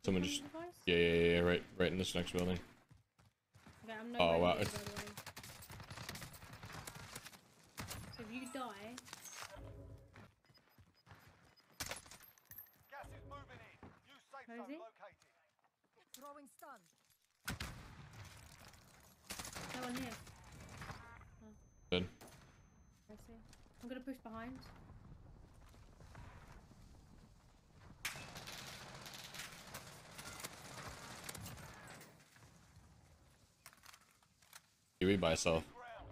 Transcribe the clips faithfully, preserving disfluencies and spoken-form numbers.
Someone just yeah, yeah, yeah, right, right in this next building. Okay, I'm Oh wow, near, it's by the way. So if you die, Gas is moving in. New safe where is zone he? located. Throwing stun. No one here. good. I see. I'm gonna push behind. You be by yourself. Ground.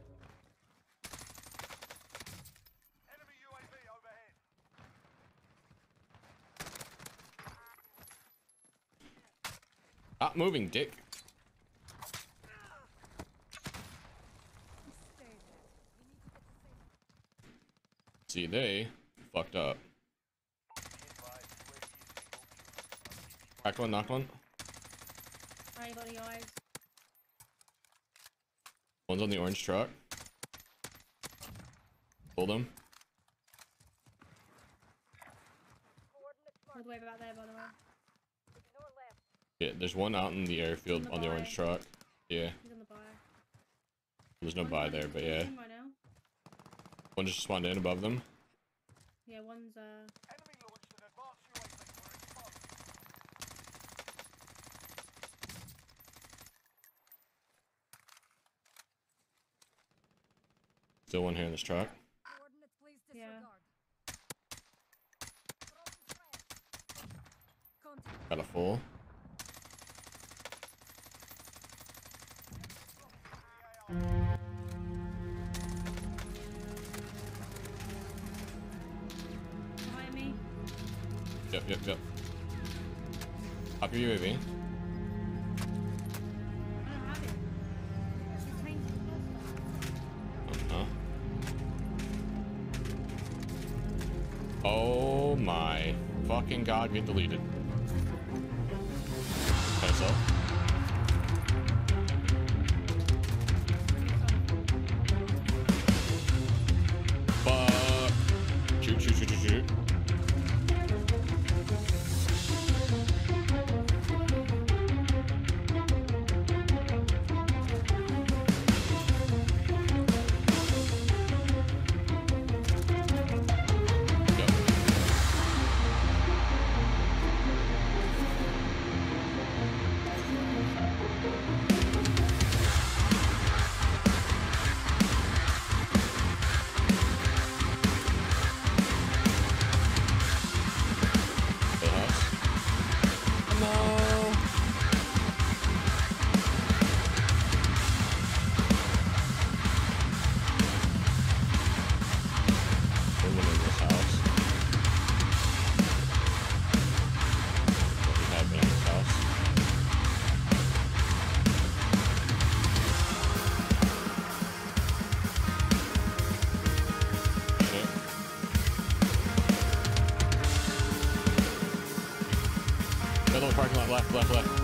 Enemy U A V overhead. Stop moving, dick. See, they fucked up. Cracked one, knocked one. I ain't got any eyes. One's on the orange truck. Hold him. All the way back there, by the way. Yeah, there's one out in the airfield On on the the buy. orange truck. Yeah, He's on the buy. there's no One's buy running there, to but the yeah. team right now. One just spawned in above them. Yeah, one's uh. Enemy launched an advanced U A V. We're exposed. Still one here in this truck. Coordinates, please Yeah. disregard. Throwing flash. Contact. Got a full. Behind me. Yep, yep, yep. Up your U A V. I don't have it. It's changed the cluster. Uh-huh. Oh my fucking god, get deleted. Myself. Fuck. Shoot, shoot, shoot, shoot, shoot. Go. Full house. No. There's one in this house. What we have in this house. Shit. Middle of the parking lot, left, left, left.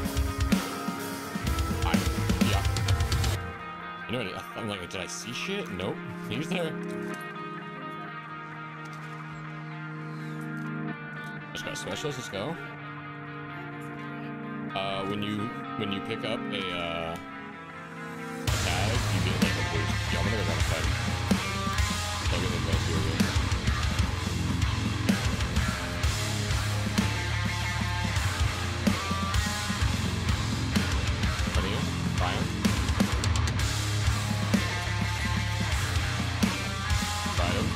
I, yeah. You know what? I'm like, did I see shit? Nope. He's there. Just got a specialist. Let's go. Uh, when you when you pick up a uh, a tag, you get like a boost. Yeah, I'm gonna go down the side. Plug in the advanced U A V. Ready? Brian. Ride him.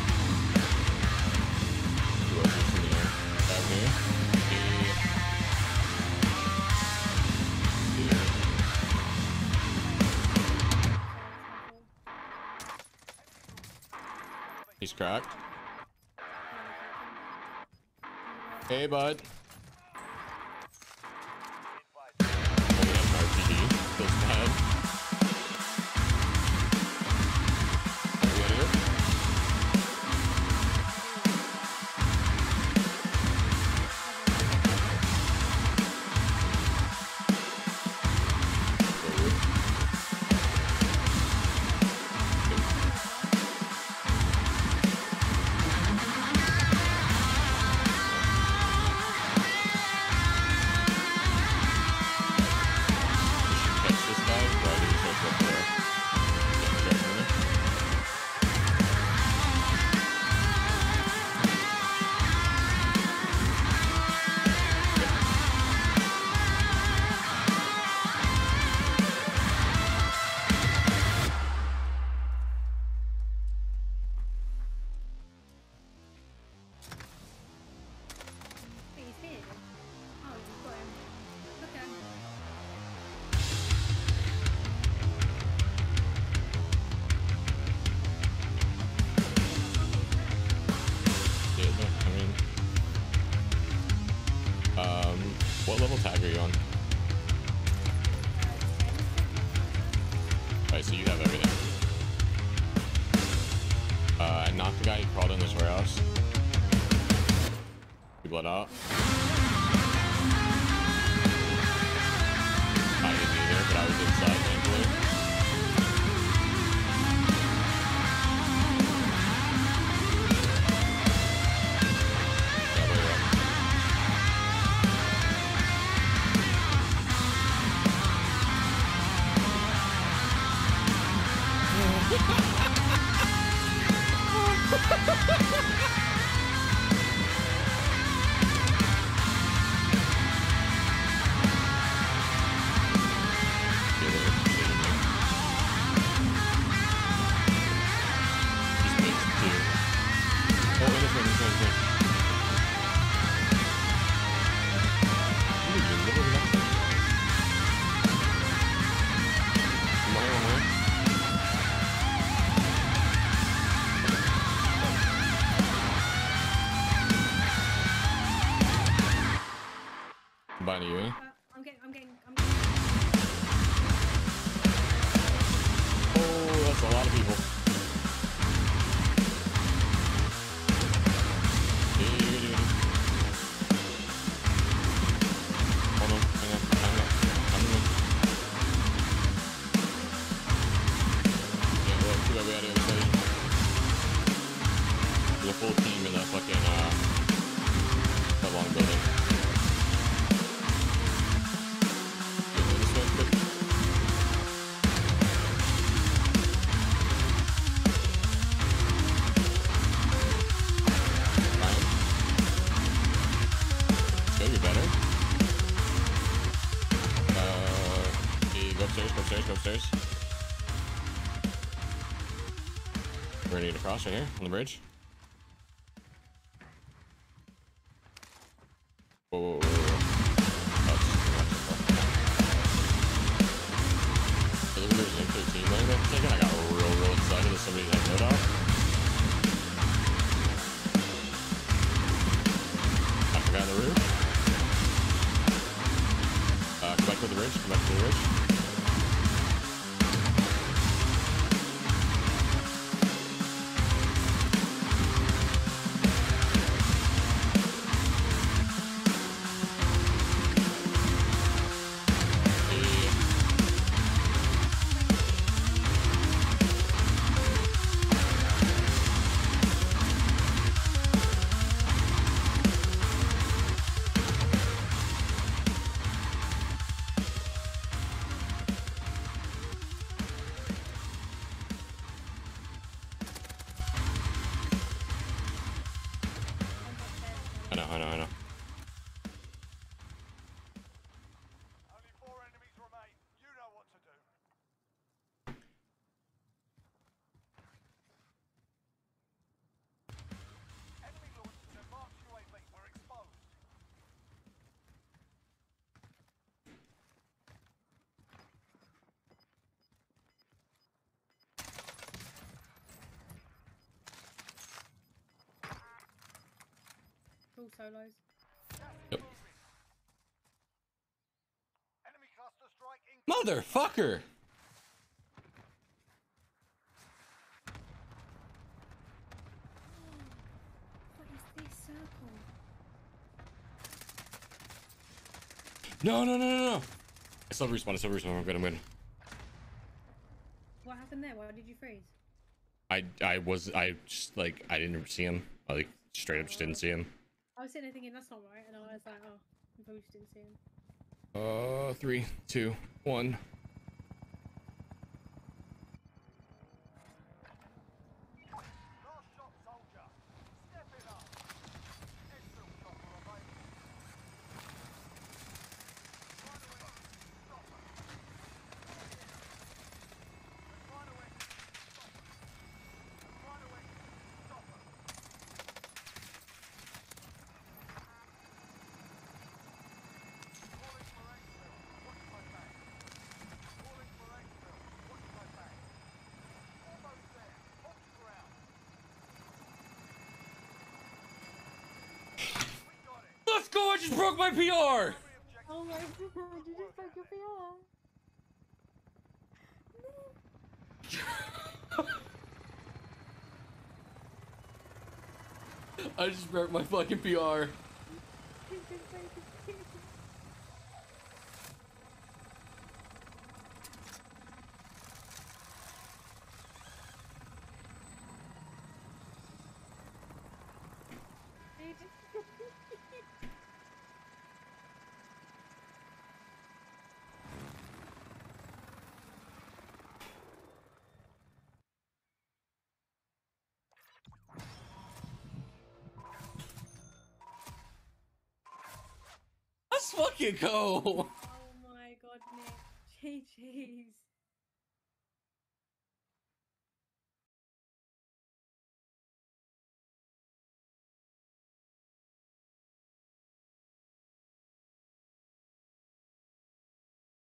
Two others in the air. Down here. Yeah. Yeah. He's cracked. Hey, bud. Oh, we have an R P D. Feels bad. Are we out of here? What level tag are you on? Alright, so you have everything. Uh, I knocked the guy who crawled in this warehouse. He bled out. I didn't either, but I was inside, thankfully. Yeah, but you're up. Combining you. Uh, I'm getting, I'm getting, I'm getting. Oh, that's a lot of people. Dude. Hold on, hang on, hang on, hang on. Yeah, well, too bad we had to go study. There's a full team in that fucking, uh, that long building. This way, quick. Fine. It's gonna be better. Uh, okay, go upstairs, go upstairs, go upstairs. We're gonna need to cross right here on the bridge. Whoa, whoa, whoa, whoa. Oh, it's not so far. I think there's an M thirteen there for a second. I got real, real excited that somebody had no doubt. I forgot the roof. Uh, come back to the ridge, come back to the ridge. I know, I know, I know. Only four enemies remain. You know what to do. Enemy launched an advanced U A V. We're exposed. Full solos. Yep. Enemy cluster strike in. Motherfucker! What is this circle? No, no, no, no, no! I still respawn, I still respawn. I'm good, I'm good. What happened there? Why did you freeze? I, I was, I just, like, I didn't see him. I, like, straight up just didn't see him. I was sitting there thinking that's not right, and I was like, oh, I probably just didn't see him. Uh, three, two, one. Last shot, soldier. Step it up. Pistol chopper available. Final win. Stop it. Final win. Stop it. Final win. Stop it. Calling for exfil. Watch my back. Calling for exfil. Watch my back. Almost there. Hold your ground. We got it. Let's go! I just broke my P R! Every objective Oh my god, you just broke your P R. I just broke my fucking P R. You just broke his P R. You just- Let's fucking go. Oh my god, Nick. G G's.